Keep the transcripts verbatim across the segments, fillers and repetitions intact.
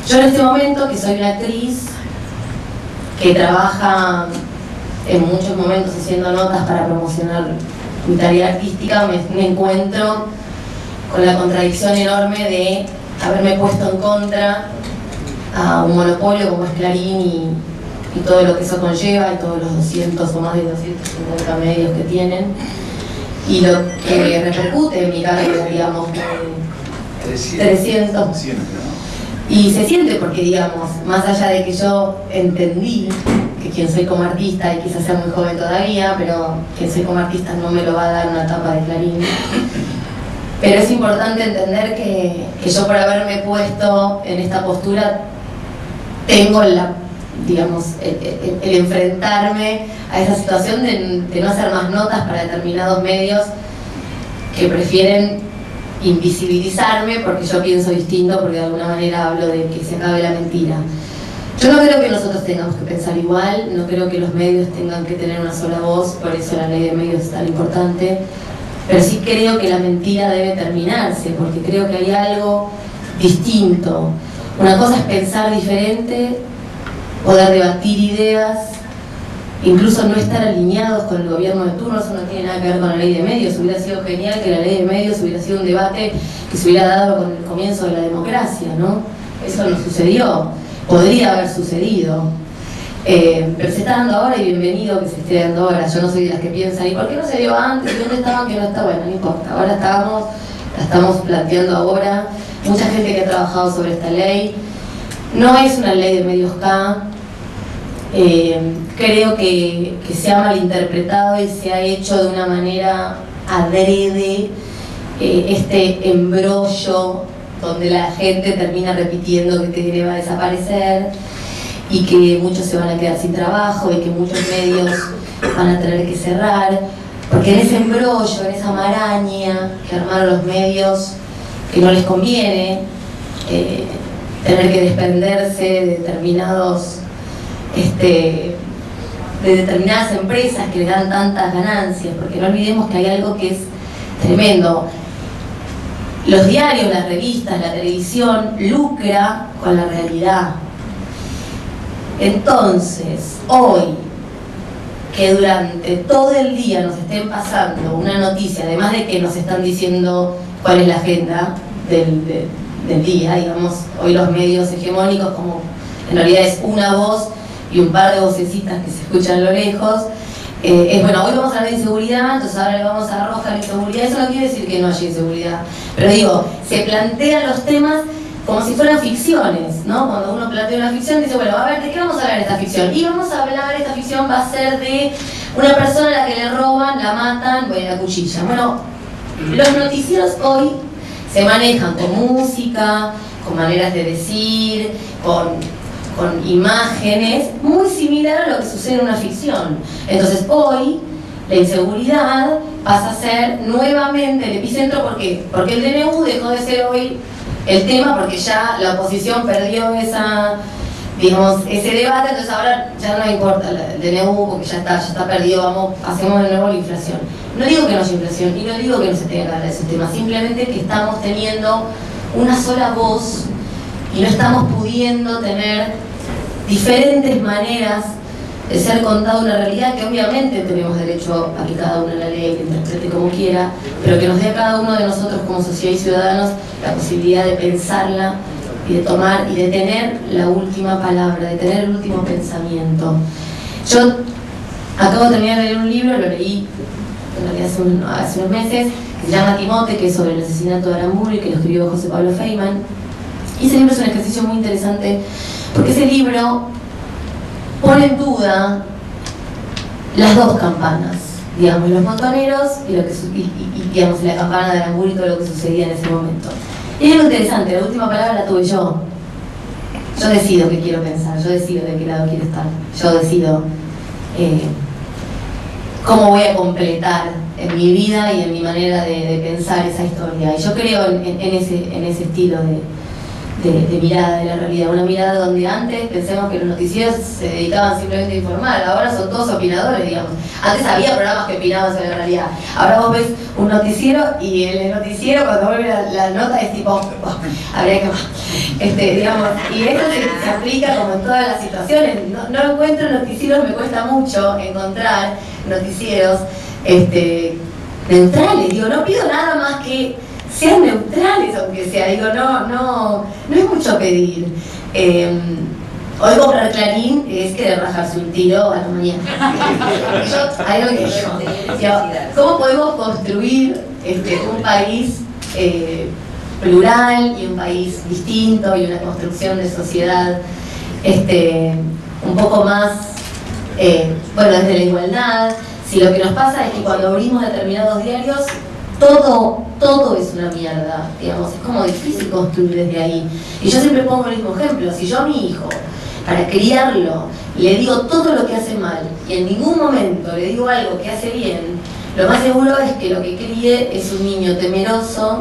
Yo en este momento, que soy una actriz que trabaja en muchos momentos haciendo notas para promocionar mi tarea artística, me, me encuentro con la contradicción enorme de haberme puesto en contra a un monopolio como es Clarín y, y todo lo que eso conlleva, y todos los doscientos o más de doscientos cincuenta medios que tienen, y lo que repercute en mi carrera, digamos, de trescientos. Y se siente porque, digamos, más allá de que yo entendí que quien soy como artista, y quizás sea muy joven todavía, pero quien soy como artista no me lo va a dar una tapa de Clarín. Pero es importante entender que, que yo, por haberme puesto en esta postura, tengo la, digamos, el, el, el enfrentarme a esa situación de, de no hacer más notas para determinados medios que prefieren invisibilizarme porque yo pienso distinto, porque de alguna manera hablo de que se acabe la mentira. Yo no creo que nosotros tengamos que pensar igual, no creo que los medios tengan que tener una sola voz, por eso la ley de medios es tan importante, pero sí creo que la mentira debe terminarse, porque creo que hay algo distinto. Una cosa es pensar diferente, poder debatir ideas, incluso no estar alineados con el gobierno de turno. Eso no tiene nada que ver con la ley de medios. Hubiera sido genial que la ley de medios hubiera sido un debate que se hubiera dado con el comienzo de la democracia, ¿no? Eso no sucedió, podría haber sucedido. Eh, pero se está dando ahora, y bienvenido que se esté dando ahora. Yo no soy de las que piensan, ¿y por qué no se dio antes? ¿Y dónde estaban? Que no está, bueno, no importa. Ahora estamos, la estamos planteando ahora. Mucha gente que ha trabajado sobre esta ley. No es una ley de medios K. Eh, creo que, que se ha malinterpretado y se ha hecho de una manera adrede eh, este embrollo donde la gente termina repitiendo que T V va a desaparecer y que muchos se van a quedar sin trabajo y que muchos medios van a tener que cerrar, porque en ese embrollo, en esa maraña que armaron los medios, que no les conviene eh, tener que desprenderse de determinados Este, de determinadas empresas que le dan tantas ganancias, porque no olvidemos que hay algo que es tremendo. Los diarios, las revistas, la televisión lucra con la realidad. Entonces, hoy, que durante todo el día nos estén pasando una noticia, además de que nos están diciendo cuál es la agenda del, de, del día, digamos, hoy los medios hegemónicos, como en realidad es una voz y un par de vocecitas que se escuchan a lo lejos, eh, es bueno, hoy vamos a hablar de inseguridad, entonces ahora le vamos a arrojar la inseguridad. Eso no quiere decir que no haya inseguridad, pero digo, se plantean los temas como si fueran ficciones, ¿no? Cuando uno plantea una ficción, dice, bueno, a ver, ¿de qué vamos a hablar en esta ficción? Y vamos a hablar, esta ficción va a ser de una persona a la que le roban, la matan, bueno, la cuchilla. Bueno, los noticieros hoy se manejan con música, con maneras de decir, con... con imágenes, muy similar a lo que sucede en una ficción. Entonces hoy la inseguridad pasa a ser nuevamente el epicentro. ¿Por qué? Porque el D N U dejó de ser hoy el tema, porque ya la oposición perdió esa, digamos, ese debate, entonces ahora ya no importa el D N U porque ya está, ya está perdido, vamos, hacemos de nuevo la inflación. No digo que no haya inflación y no digo que no se tenga que hablar de esos temas, simplemente que estamos teniendo una sola voz y no estamos pudiendo tener diferentes maneras de ser contada una realidad que obviamente tenemos derecho a que cada uno la lea y la interprete como quiera, pero que nos dé a cada uno de nosotros como sociedad y ciudadanos la posibilidad de pensarla y de tomar y de tener la última palabra, de tener el último pensamiento. Yo acabo de terminar de leer un libro, lo leí en realidad hace, un, hace unos meses, que se llama Timote, que es sobre el asesinato de Aramburu, que lo escribió José Pablo Feynman. Y ese libro es un ejercicio muy interesante porque ese libro pone en duda las dos campanas, digamos, los montoneros y, lo que, y, y, y digamos, la campana de Aramburu y todo lo que sucedía en ese momento. Y es algo interesante, la última palabra la tuve yo. Yo decido qué quiero pensar, yo decido de qué lado quiero estar, yo decido eh, cómo voy a completar en mi vida y en mi manera de, de pensar esa historia. Y yo creo en, en, en, ese, en ese estilo de de, de mirada de la realidad, una mirada donde antes pensemos que los noticieros se dedicaban simplemente a informar, ahora son todos opinadores, digamos. Antes había programas que opinaban sobre la realidad, ahora vos ves un noticiero y el noticiero cuando vuelve la, la nota es tipo, oh, habría que este, digamos, y esto se, se aplica como en todas las situaciones. No, no encuentro noticieros, me cuesta mucho encontrar noticieros este, neutrales, digo, no pido nada más que sean neutrales, aunque sea, digo, no, no, no es mucho pedir. Eh, hoy comprar Clarín es querer rajarse un tiro a la mañana. Yo, hay algo que digo, digo, ¿cómo podemos construir este, un país eh, plural y un país distinto y una construcción de sociedad este, un poco más, eh, bueno, desde la igualdad? Si lo que nos pasa es que cuando abrimos determinados diarios, todo, todo es una mierda, digamos, es como difícil construir desde ahí. Y yo siempre pongo el mismo ejemplo, si yo a mi hijo, para criarlo, le digo todo lo que hace mal, y en ningún momento le digo algo que hace bien, lo más seguro es que lo que críe es un niño temeroso,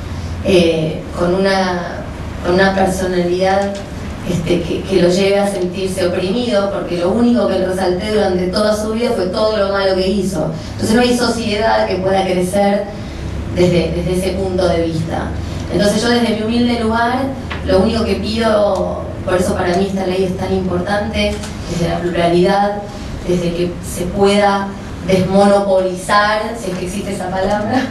eh, con, una, con una personalidad Este, que, que lo lleve a sentirse oprimido, porque lo único que le resalté durante toda su vida fue todo lo malo que hizo. Entonces no hay sociedad que pueda crecer desde, desde ese punto de vista. Entonces yo desde mi humilde lugar, lo único que pido, por eso para mí esta ley es tan importante, desde la pluralidad, desde que se pueda desmonopolizar, si es que existe esa palabra,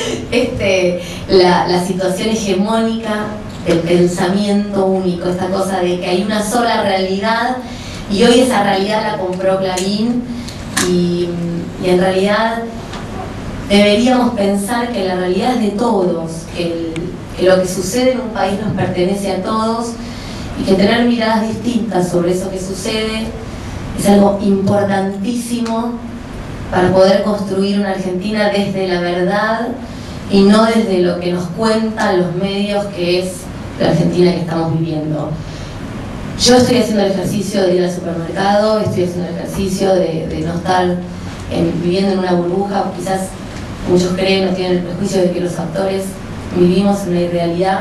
este, la, la situación hegemónica del pensamiento único, esta cosa de que hay una sola realidad y hoy esa realidad la compró Clarín y, y en realidad deberíamos pensar que la realidad es de todos, que, el, que lo que sucede en un país nos pertenece a todos y que tener miradas distintas sobre eso que sucede es algo importantísimo para poder construir una Argentina desde la verdad y no desde lo que nos cuentan los medios, que es la Argentina que estamos viviendo. Yo estoy haciendo el ejercicio de ir al supermercado, estoy haciendo el ejercicio de, de no estar en, viviendo en una burbuja. Quizás muchos creen o tienen el prejuicio de que los actores vivimos en una irrealidad.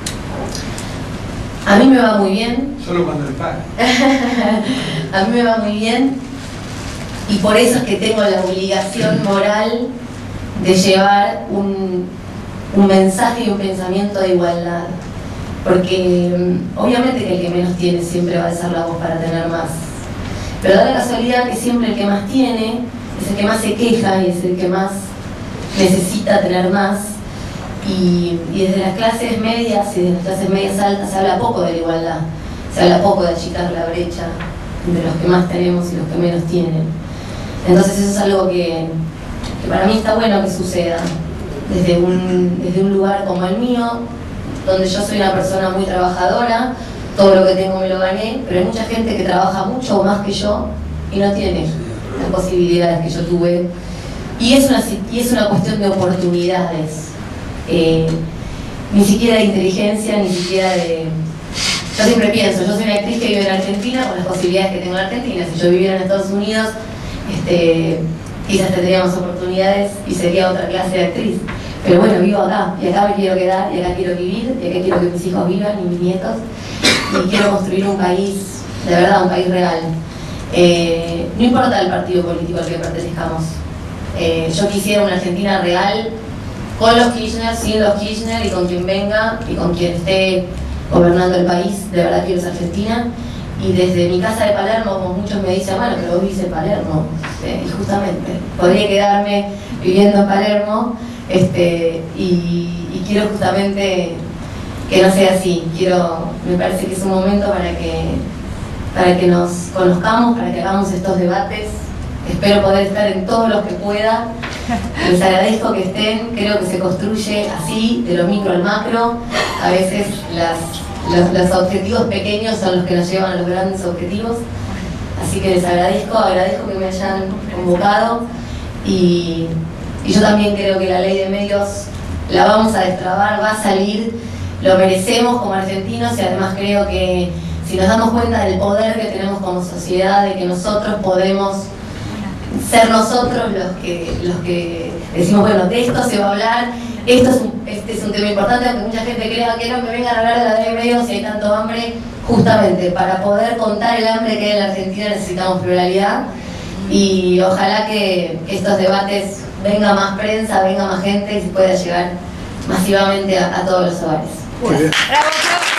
A mí me va muy bien. Solo cuando le pagan. A mí me va muy bien y por eso es que tengo la obligación moral de llevar un, un mensaje y un pensamiento de igualdad. Porque obviamente que el que menos tiene siempre va a alzar la voz para tener más. Pero da la casualidad que siempre el que más tiene es el que más se queja y es el que más necesita tener más. Y, y desde las clases medias y desde las clases medias altas se habla poco de la igualdad. Se habla poco de achicar la brecha entre los que más tenemos y los que menos tienen. Entonces eso es algo que, que para mí está bueno que suceda. Desde un, desde un lugar como el mío, donde yo soy una persona muy trabajadora, todo lo que tengo me lo gané, pero hay mucha gente que trabaja mucho más que yo y no tiene las posibilidades que yo tuve. Y es una, y es una cuestión de oportunidades, eh, ni siquiera de inteligencia, ni siquiera de... Yo siempre pienso, yo soy una actriz que vive en Argentina con las posibilidades que tengo en Argentina. Si yo viviera en Estados Unidos, este, quizás tendríamos oportunidades y sería otra clase de actriz. Pero bueno, vivo acá, y acá me quiero quedar, y acá quiero vivir, y acá quiero que mis hijos vivan, y mis nietos, y quiero construir un país, de verdad, un país real. Eh, no importa el partido político al que pertenezcamos. Eh, yo quisiera una Argentina real, con los Kirchner, sin los Kirchner, y con quien venga, y con quien esté gobernando el país. De verdad quiero esa Argentina. Y desde mi casa de Palermo, como muchos me dicen, bueno, pero vos vivís en Palermo. Eh, y justamente, podría quedarme viviendo en Palermo, Este, y, y quiero justamente que no sea así. Quiero, me parece que es un momento para que, para que nos conozcamos, para que hagamos estos debates. Espero poder estar en todos los que pueda. Les agradezco que estén. Creo que se construye así, de lo micro al macro. A veces las, los, los objetivos pequeños son los que nos llevan a los grandes objetivos. Así que les agradezco, agradezco que me hayan convocado. Y Y yo también creo que la ley de medios la vamos a destrabar, va a salir, lo merecemos como argentinos y además creo que si nos damos cuenta del poder que tenemos como sociedad, de que nosotros podemos ser nosotros los que, los que decimos, bueno, de esto se va a hablar esto es un, este es un tema importante, aunque mucha gente crea que no me vengan a hablar de la diabetes si hay tanto hambre. Justamente, para poder contar el hambre que hay en la Argentina necesitamos pluralidad y ojalá que estos debates venga más prensa, venga más gente y se pueda llegar masivamente a, a todos los hogares. Muy bien. Bravo, bravo.